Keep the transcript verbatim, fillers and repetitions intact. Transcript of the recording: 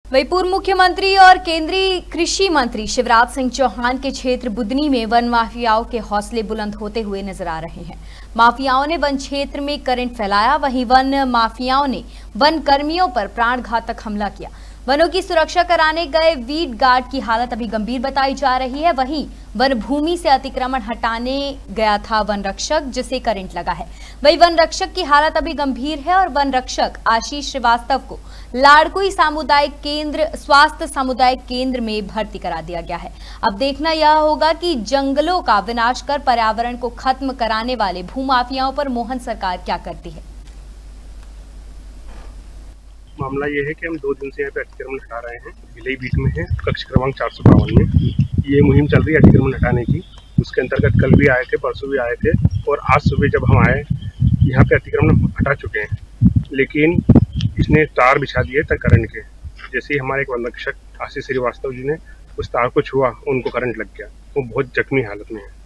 वहीं पूर्व मुख्यमंत्री और केंद्रीय कृषि मंत्री शिवराज सिंह चौहान के क्षेत्र बुदनी में वन माफियाओं के हौसले बुलंद होते हुए नजर आ रहे हैं। माफियाओं ने वन क्षेत्र में करंट फैलाया, वहीं वन माफियाओं ने वन कर्मियों पर प्राणघातक हमला किया। वनों की सुरक्षा कराने गए वीड गार्ड की हालत अभी गंभीर बताई जा रही है। वहीं वन भूमि से अतिक्रमण हटाने गया था वन रक्षक, जिसे करंट लगा है। वहीं वन रक्षक की हालत अभी गंभीर है और वन रक्षक आशीष श्रीवास्तव को लाड़कुई सामुदायिक केंद्र स्वास्थ्य सामुदायिक केंद्र में भर्ती करा दिया गया है। अब देखना यह होगा कि जंगलों का विनाश कर पर्यावरण को खत्म कराने वाले भूमाफियाओं पर मोहन सरकार क्या करती है। मामला ये है कि हम दो दिन से यहाँ पे अतिक्रमण हटा रहे हैं। गिलई बीट में है, कक्ष क्रमांक चार सौ बावन में ये मुहिम चल रही है अतिक्रमण हटाने की। उसके अंतर्गत कल भी आए थे, परसों भी आए थे और आज सुबह जब हम आए यहाँ पे अतिक्रमण हटा चुके हैं, लेकिन इसने तार बिछा दिए था करंट के। जैसे ही हमारे एक वन रक्षक आशीष श्रीवास्तव जी ने उस तार को छुआ, उनको करंट लग गया। वो बहुत जख्मी हालत में है।